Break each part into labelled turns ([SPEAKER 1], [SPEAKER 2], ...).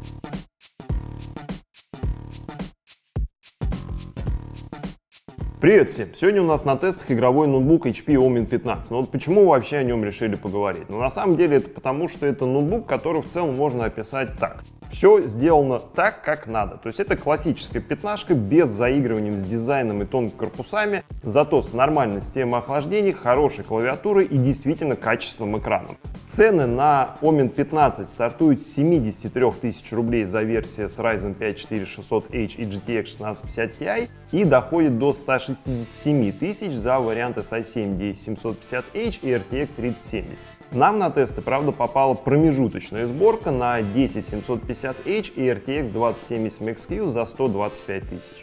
[SPEAKER 1] Привет всем! Сегодня у нас на тестах игровой ноутбук HP Omen 15. Но вот почему вообще о нем решили поговорить? Ну, на самом деле это потому, что это ноутбук, который в целом можно описать так. Все сделано так, как надо. То есть это классическая пятнашка без заигрываний с дизайном и тонкими корпусами, зато с нормальной системой охлаждения, хорошей клавиатурой и действительно качественным экраном. Цены на Omen 15 стартуют с 73 тысяч рублей за версию с Ryzen 5 4600H и GTX 1650 Ti и доходит до 167 тысяч за варианты с i7 10750H и RTX 3070. Нам на тесты, правда, попала промежуточная сборка на 10750H и RTX 2070 Max-Q за 125 тысяч.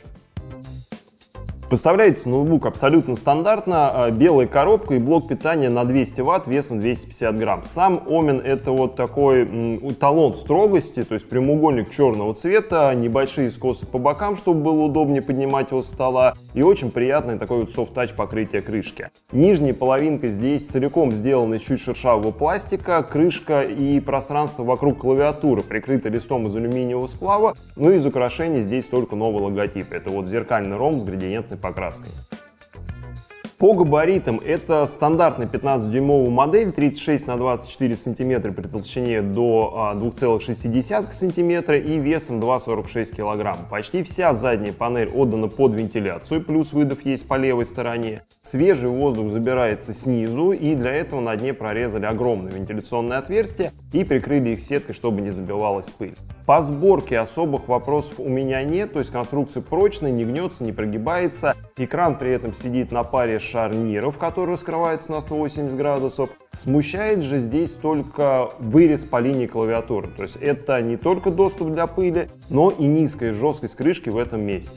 [SPEAKER 1] Поставляется ноутбук абсолютно стандартно, белая коробка и блок питания на 200 Вт весом 250 грамм. Сам Omen это вот такой эталон строгости, то есть прямоугольник черного цвета, небольшие скосы по бокам, чтобы было удобнее поднимать его с стола, и очень приятное такое вот soft-touch покрытие крышки. Нижняя половинка здесь целиком сделана из чуть шершавого пластика, крышка и пространство вокруг клавиатуры прикрыто листом из алюминиевого сплава, ну и из украшений здесь только новый логотип. Это вот зеркальный ромб с градиентной покраской. По габаритам это стандартная 15-дюймовая модель 36 на 24 см при толщине до 2,6 см и весом 2,46 кг. Почти вся задняя панель отдана под вентиляцию, плюс выдув есть по левой стороне. Свежий воздух забирается снизу, и для этого на дне прорезали огромное вентиляционное отверстие и прикрыли их сеткой, чтобы не забивалась пыль. По сборке особых вопросов у меня нет, то есть конструкция прочная, не гнется, не прогибается. Экран при этом сидит на паре шарниров, которые раскрываются на 180 градусов. Смущает же здесь только вырез по линии клавиатуры. То есть это не только доступ для пыли, но и низкая жесткость крышки в этом месте.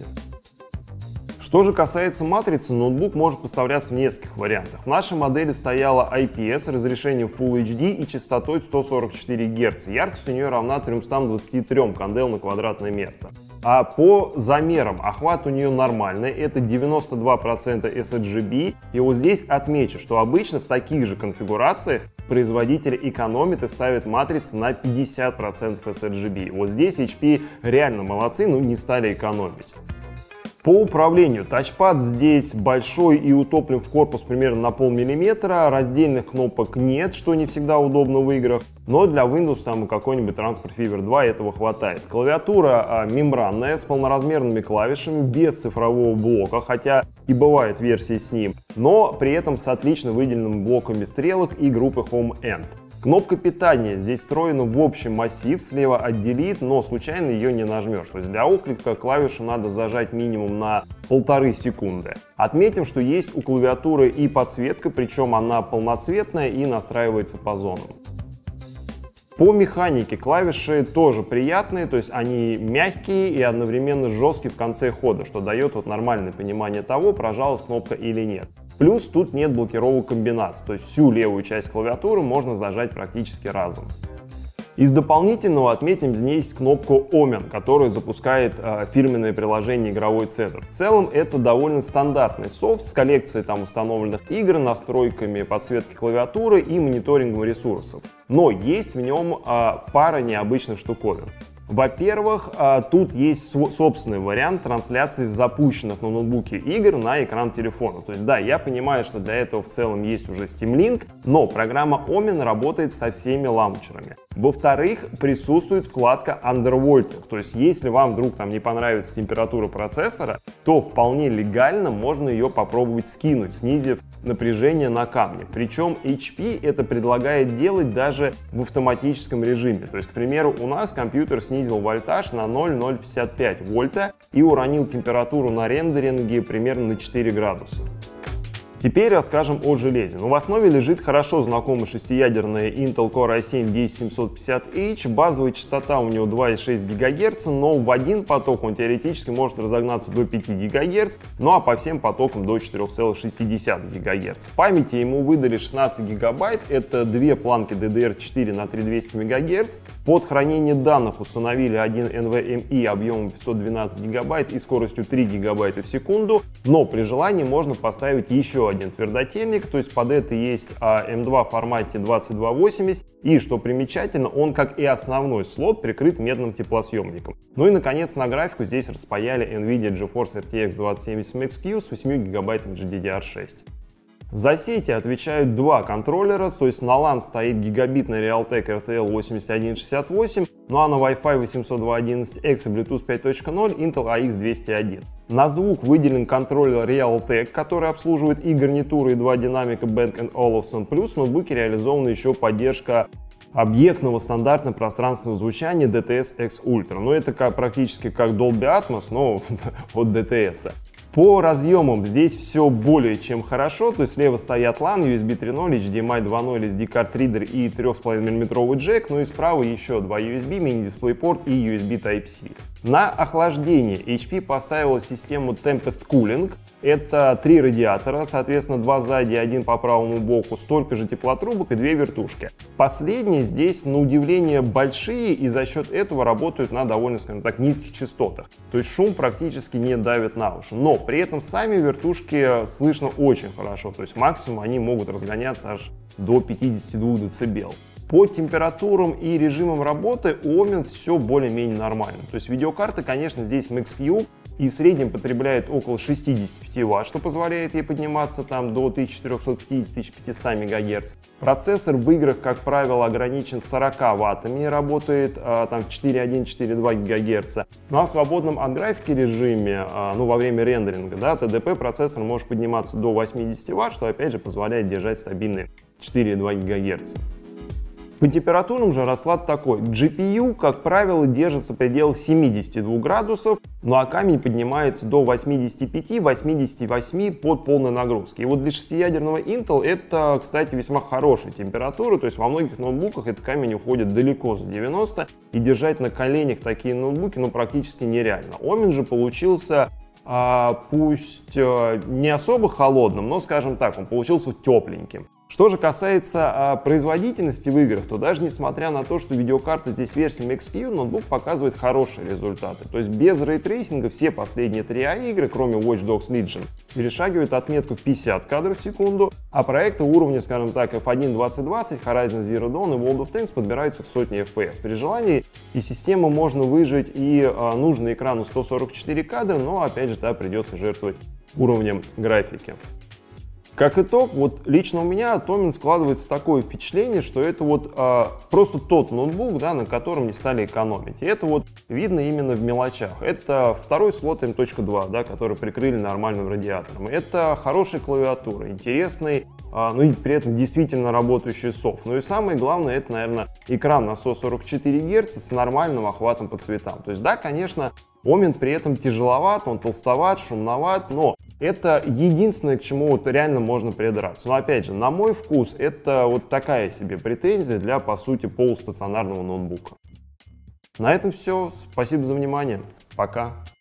[SPEAKER 1] Что же касается матрицы, ноутбук может поставляться в нескольких вариантах. В нашей модели стояла IPS разрешением Full HD и частотой 144 Гц. Яркость у нее равна 323 кандел на квадратный метр. А по замерам охват у нее нормальный, это 92% sRGB. И вот здесь отмечу, что обычно в таких же конфигурациях производитель экономит и ставит матрицы на 50% sRGB. Вот здесь HP реально молодцы, но не стали экономить. По управлению тачпад здесь большой и утоплен в корпус примерно на полмиллиметра, раздельных кнопок нет, что не всегда удобно в играх, но для Windows там и какой-нибудь Transport Fever 2 этого хватает. Клавиатура мембранная с полноразмерными клавишами, без цифрового блока, хотя и бывают версии с ним, но при этом с отлично выделенными блоками стрелок и группы Home End. Кнопка питания здесь встроена в общий массив, слева отделит, но случайно ее не нажмешь. То есть для отклика клавишу надо зажать минимум на 1,5 секунды. Отметим, что есть у клавиатуры и подсветка, причем она полноцветная и настраивается по зонам. По механике клавиши тоже приятные, то есть они мягкие и одновременно жесткие в конце хода, что дает вот нормальное понимание того, прожалась кнопка или нет. Плюс тут нет блокировок комбинаций, то есть всю левую часть клавиатуры можно зажать практически разом. Из дополнительного отметим здесь кнопку Omen, которая запускает фирменное приложение «Игровой центр». В целом это довольно стандартный софт с коллекцией там установленных игр, настройками подсветки клавиатуры и мониторингом ресурсов. Но есть в нем пара необычных штуковин. Во-первых, тут есть собственный вариант трансляции запущенных на ноутбуке игр на экран телефона. То есть да, я понимаю, что для этого в целом есть уже Steam Link, но программа Omen работает со всеми лаунчерами. Во-вторых, присутствует вкладка Undervolting, то есть если вам вдруг там не понравится температура процессора, то вполне легально можно ее попробовать скинуть, снизив напряжение на камне. Причем HP это предлагает делать даже в автоматическом режиме. То есть, к примеру, у нас компьютер снизил вольтаж на 0,055 вольта и уронил температуру на рендеринге примерно на 4 градуса. Теперь расскажем о железе. В основе лежит хорошо знакомая шестиядерная Intel Core i7 10750H. Базовая частота у него 2,6 ГГц, но в один поток он теоретически может разогнаться до 5 ГГц, ну а по всем потокам до 4,6 ГГц. Памяти ему выдали 16 ГБ, это две планки DDR4 на 3200 МГц. Под хранение данных установили один NVMe объемом 512 ГБ и скоростью 3 ГБ в секунду, но при желании можно поставить еще еще один твердотельник, то есть под это есть M2 в формате 2280, и, что примечательно, он, как и основной слот, прикрыт медным теплосъемником. Ну и, наконец, на графику здесь распаяли NVIDIA GeForce RTX 2070 Max-Q с 8 гигабайтами GDDR6. За сети отвечают два контроллера, то есть на LAN стоит гигабитный Realtek RTL 8168, ну а на Wi-Fi 802.11x и Bluetooth 5.0 Intel AX201. На звук выделен контроллер Realtek, который обслуживает и гарнитуры, и два динамика Bang & Olufsen, плюс в ноутбуке реализована еще поддержка объектного стандартного пространственного звучания DTS-X Ultra. Ну это практически как Dolby Atmos, но от DTS. По разъемам здесь все более чем хорошо, то есть слева стоят LAN, USB 3.0, HDMI 2.0, SD-карт Reader и 3,5 мм джек, ну и справа еще два USB, мини-DisplayPort и USB Type-C. На охлаждение HP поставила систему Tempest Cooling. Это 3 радиатора, соответственно 2 сзади, 1 по правому боку, столько же теплотрубок и 2 вертушки. Последние здесь, на удивление, большие и за счет этого работают на довольно, скажем так, низких частотах. То есть шум практически не давит на уши. Но при этом сами вертушки слышно очень хорошо, то есть максимум они могут разгоняться аж до 52 дБ. По температурам и режимам работы у Omen все более-менее нормально. То есть видеокарта, конечно, здесь Max-Q и в среднем потребляет около 65 Вт, что позволяет ей подниматься там до 1450-1500 МГц. Процессор в играх, как правило, ограничен 40 Ваттами и работает там 4.1-4.2 ГГц. Ну а в свободном от графики режиме, во время рендеринга, да, TDP процессор может подниматься до 80 Вт, что опять же позволяет держать стабильные 4.2 ГГц. По температурам же расклад такой. GPU, как правило, держится в пределах 72 градусов, ну а камень поднимается до 85-88 под полной нагрузки. И вот для шестиядерного Intel это, кстати, весьма хорошая температура, то есть во многих ноутбуках этот камень уходит далеко за 90, и держать на коленях такие ноутбуки практически нереально. Omen же получился пусть не особо холодным, но, скажем так, он получился тепленьким. Что же касается производительности в играх, то даже несмотря на то, что видеокарта здесь версия Max-Q, ноутбук показывает хорошие результаты. То есть без рейтрейсинга все последние 3 игры, кроме Watch Dogs Legion, перешагивают отметку в 50 кадров в секунду, а проекты уровня, скажем так, F1 2020, Horizon Zero Dawn и World of Tanks подбираются к сотне FPS. При желании из системы можно выжать и нужный экрану 144 кадра, но опять же придется жертвовать уровнем графики. Как итог, вот лично у меня от Omen складывается такое впечатление, что это просто тот ноутбук, да, на котором не стали экономить. И это видно именно в мелочах. Это второй слот M.2, да, который прикрыли нормальным радиатором. Это хорошая клавиатура, интересный, и при этом действительно работающий софт. Ну и самое главное, это, наверное, экран на 144 Гц с нормальным охватом по цветам. То есть, да, конечно, Omen при этом тяжеловат, он толстоват, шумноват, но это единственное, к чему реально можно придраться. Но опять же, на мой вкус, это такая себе претензия для, по сути, полустационарного ноутбука. На этом все. Спасибо за внимание. Пока.